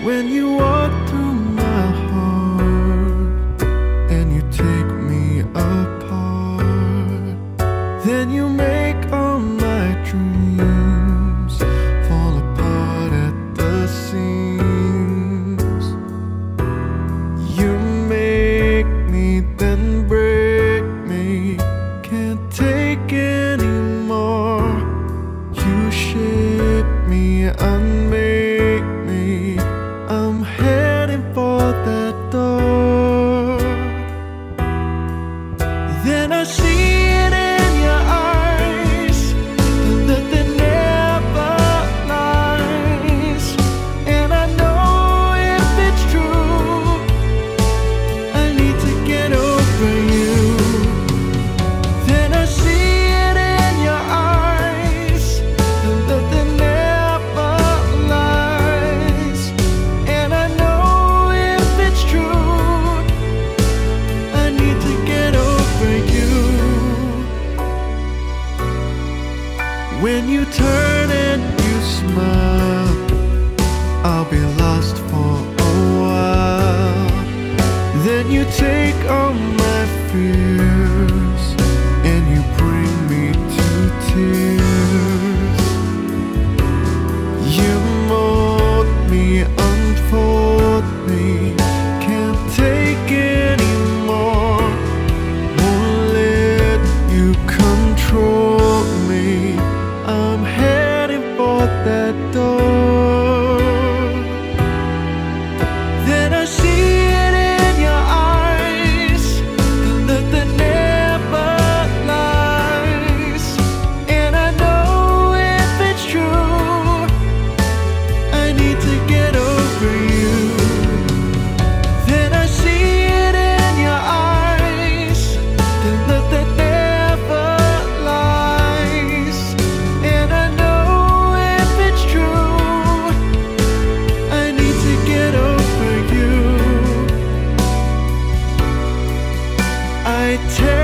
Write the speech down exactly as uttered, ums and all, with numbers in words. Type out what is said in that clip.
When you walk through my heart and you take me apart, then you make all my dreams fall apart at the seams. You make me, then break me, can't take anymore. You shape me, unmake me, I'm heading for that door. Then I see it in your eyes, that there never lies. And I know if it's true, I need to get over you. Then I see it in your eyes, that there never lies. And I know if it's true, I need to get over you. When you turn and you smile, I'll be lost for a while. Then you take all my fears and you bring me to tears. You mold me, unfold me, can't take anymore. Won't let you control me, I'm heading for that door. Then I see it in your eyes, that there never lies. And I know if it's true, I need to get over you. Then I see it in your eyes, that there never lies. And I know if it's true, I need to get over you. I tell